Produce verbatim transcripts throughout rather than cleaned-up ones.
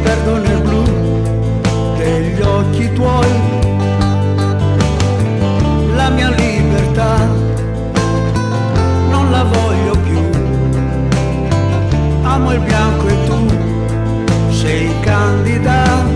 perdo nel blu degli occhi tuoi. La mia libertà non la voglio più, amo il bianco e tu sei candida.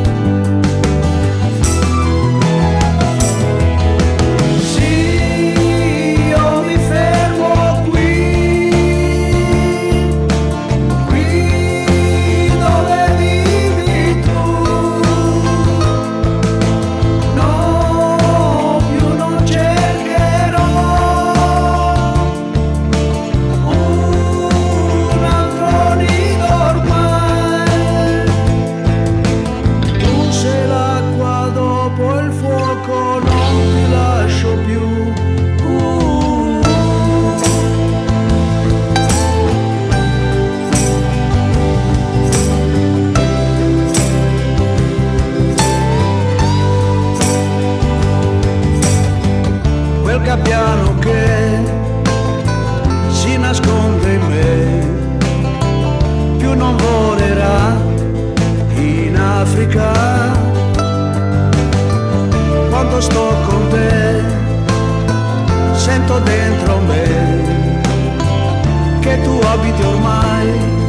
Quel gabbiano che si nasconde in me, più non volerà in Africa. Quando sto con te sento dentro me che tu abiti ormai